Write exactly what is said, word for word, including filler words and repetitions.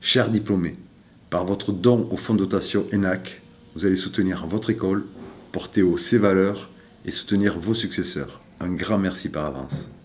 Chers diplômés, par votre don au fonds de dotation E N A C, vous allez soutenir votre école, porter haut ses valeurs et soutenir vos successeurs. Un grand merci par avance.